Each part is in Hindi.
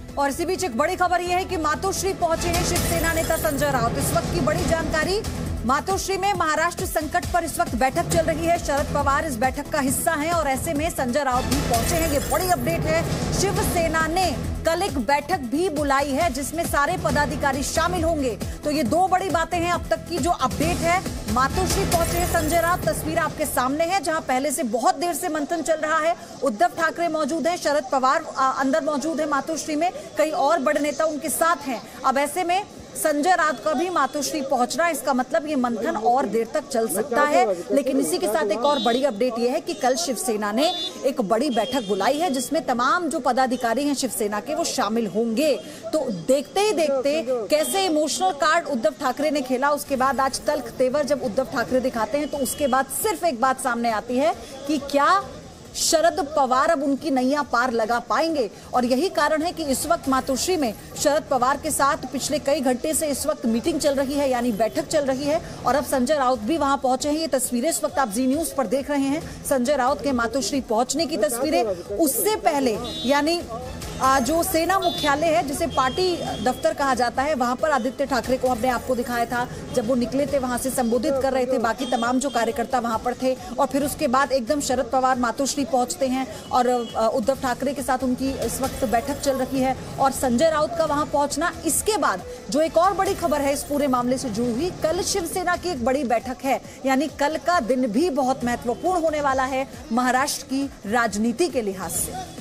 और इसी बीच एक बड़ी खबर यह है कि मातोश्री पहुंचे हैं शिवसेना नेता संजय राउत। इस वक्त की बड़ी जानकारी, मातोश्री में महाराष्ट्र संकट पर इस वक्त बैठक चल रही है। शरद पवार इस बैठक का हिस्सा हैं और ऐसे में संजय राउत भी पहुंचे हैं। ये बड़ी अपडेट है। शिवसेना ने कल एक बैठक भी बुलाई है जिसमें सारे पदाधिकारी शामिल होंगे। तो ये दो बड़ी बातें हैं अब तक की जो अपडेट है। मातोश्री पहुंचे हैं संजय राउत, तस्वीर आपके सामने है जहां पहले से बहुत देर से मंथन चल रहा है। उद्धव ठाकरे मौजूद हैं, शरद पवार अंदर मौजूद है मातोश्री में, कई और बड़े नेता उनके साथ हैं। अब ऐसे में संजय राउत का भी मातोश्री पहुंचना, इसका मतलब ये मंथन और देर तक चल सकता है। लेकिन इसी के साथ एक और बड़ी अपडेट ये है कि कल शिवसेना ने एक बड़ी बैठक बुलाई है जिसमें तमाम जो पदाधिकारी हैं शिवसेना के वो शामिल होंगे। तो देखते ही देखते कैसे इमोशनल कार्ड उद्धव ठाकरे ने खेला, उसके बाद आज तल्ख तेवर जब उद्धव ठाकरे दिखाते हैं तो उसके बाद सिर्फ एक बात सामने आती है कि क्या शरद पवार अब उनकी नैया पार लगा पाएंगे। और यही कारण है कि इस वक्त मातोश्री में शरद पवार के साथ पिछले कई घंटे से इस वक्त मीटिंग चल रही है, यानी बैठक चल रही है। और अब संजय राउत भी वहां पहुंचे हैं। ये तस्वीरें इस वक्त आप जी न्यूज पर देख रहे हैं, संजय राउत के मातोश्री पहुंचने की तस्वीरें। उससे पहले यानी जो सेना मुख्यालय है, जिसे पार्टी दफ्तर कहा जाता है, वहां पर आदित्य ठाकरे को हमने आपको दिखाया था जब वो निकले थे, वहां से संबोधित कर रहे थे। बाकी तमाम जो कार्यकर्ता वहां पर थे और फिर उसके बाद एकदम शरद पवार मातोश्री पहुंचते हैं और उद्धव ठाकरे के साथ उनकी इस वक्त बैठक चल रही है और संजय राउत का वहां पहुंचना। इसके बाद जो एक और बड़ी खबर है इस पूरे मामले से जुड़ी हुई, कल शिवसेना की एक बड़ी बैठक है, यानी कल का दिन भी बहुत महत्वपूर्ण होने वाला है महाराष्ट्र की राजनीति के लिहाज से।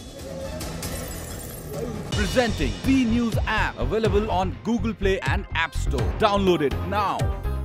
Presenting B News app, available on Google Play and App Store. Download it now.